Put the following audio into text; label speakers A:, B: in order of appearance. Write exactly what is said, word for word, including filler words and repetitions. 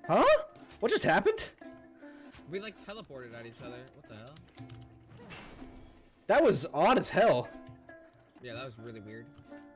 A: Huh? What just happened?
B: We like teleported at each other. What the hell?
A: That was odd as hell.
B: Yeah, that was really weird.